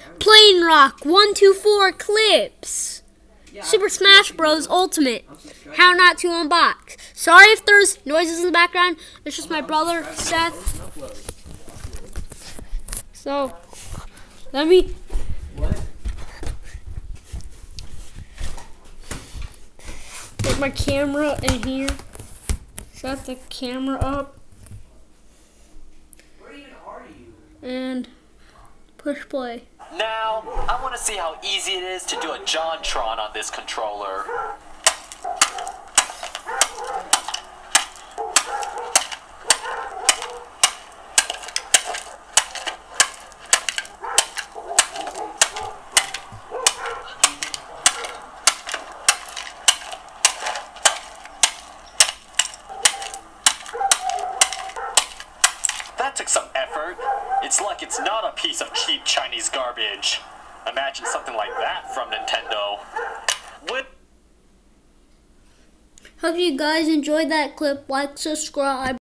plainrock124 clips. Super Smash Bros. Ultimate. How not to unbox. Sorry if there's noises in the background. It's just my brother, Seth. So, let me... put my camera in here. Set the camera up. Where even are you? And push play. Now, I want to see how easy it is to do a JonTron on this controller. That took some effort. It's like it's not a piece of cheap Chinese garbage. Imagine something like that from Nintendo. Hope you guys enjoyed that clip. Like, subscribe.